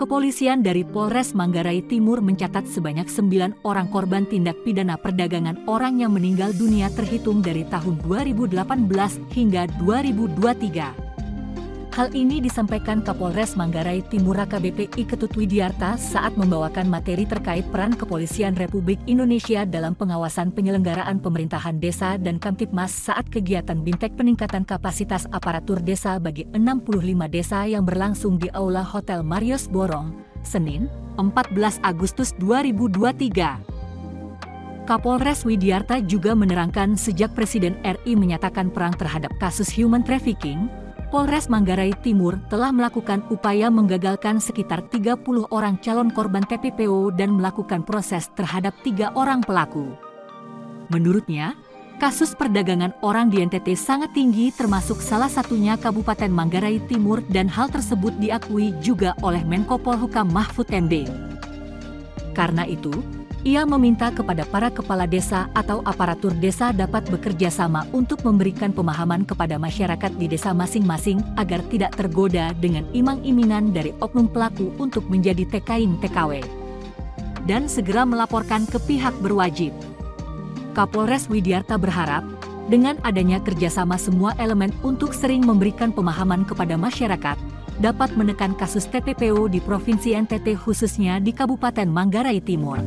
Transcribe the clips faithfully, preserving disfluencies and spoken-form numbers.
Kepolisian dari Polres Manggarai Timur mencatat sebanyak sembilan orang korban tindak pidana perdagangan orang yang meninggal dunia terhitung dari tahun dua ribu delapan belas hingga dua ribu dua puluh tiga. Hal ini disampaikan Kapolres Manggarai Timur A K B P I Ketut Widiarta saat membawakan materi terkait peran Kepolisian Republik Indonesia dalam pengawasan penyelenggaraan pemerintahan desa dan Kamtibmas saat kegiatan Bintek peningkatan kapasitas aparatur desa bagi enam puluh lima desa yang berlangsung di Aula Hotel Marios Borong, Senin, empat belas Agustus dua ribu dua puluh tiga. Kapolres Widiarta juga menerangkan sejak Presiden R I menyatakan perang terhadap kasus human trafficking, Polres Manggarai Timur telah melakukan upaya menggagalkan sekitar tiga puluh orang calon korban T P P O dan melakukan proses terhadap tiga orang pelaku. Menurutnya, kasus perdagangan orang di N T T sangat tinggi termasuk salah satunya Kabupaten Manggarai Timur dan hal tersebut diakui juga oleh Menko Polhukam Mahfud M D. Karena itu, ia meminta kepada para kepala desa atau aparatur desa dapat bekerja sama untuk memberikan pemahaman kepada masyarakat di desa masing-masing agar tidak tergoda dengan imang-imingan dari oknum pelaku untuk menjadi T K I N T K W. Dan segera melaporkan ke pihak berwajib. Kapolres Widiarta berharap, dengan adanya kerjasama semua elemen untuk sering memberikan pemahaman kepada masyarakat, dapat menekan kasus T P P O di Provinsi N T T khususnya di Kabupaten Manggarai Timur.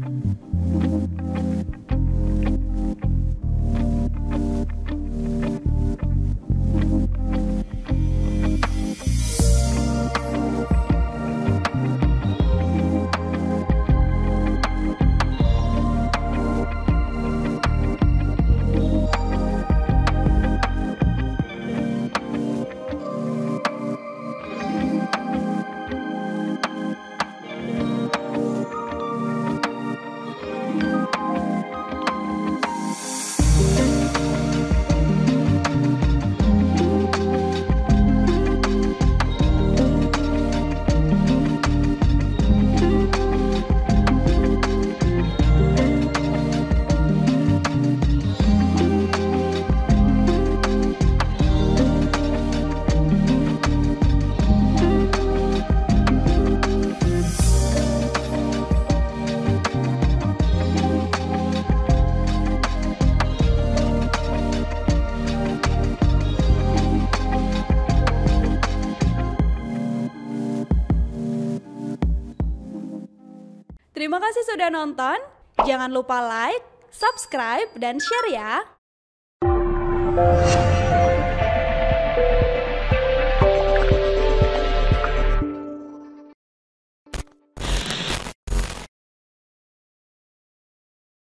Terima kasih sudah nonton. Jangan lupa like, subscribe, dan share ya.